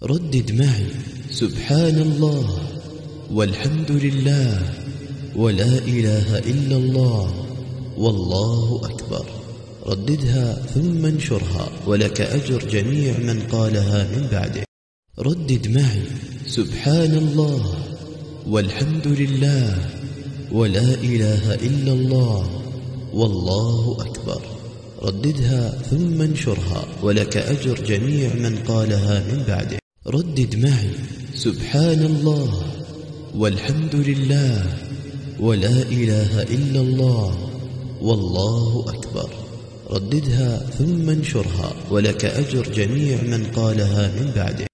ردد معي: سبحان الله والحمد لله ولا إله إلا الله والله أكبر. رددها ثم انشرها ولك أجر جميع من قالها من بعدك. ردد معي: سبحان الله والحمد لله ولا إله إلا الله والله أكبر. رددها ثم انشرها ولك أجر جميع من قالها من بعدك. ردد معي: سبحان الله والحمد لله ولا إله إلا الله والله أكبر. رددها ثم انشرها ولك أجر جميع من قالها من بعدك.